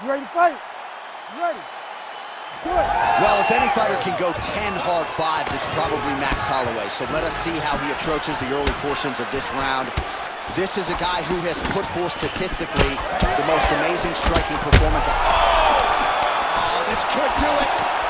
You ready to fight? You ready? Do it. Well, if any fighter can go 10 hard fives, it's probably Max Holloway. So let us see how he approaches the early portions of this round. This is a guy who has put forth statistically the most amazing striking performance. Oh, this could do it.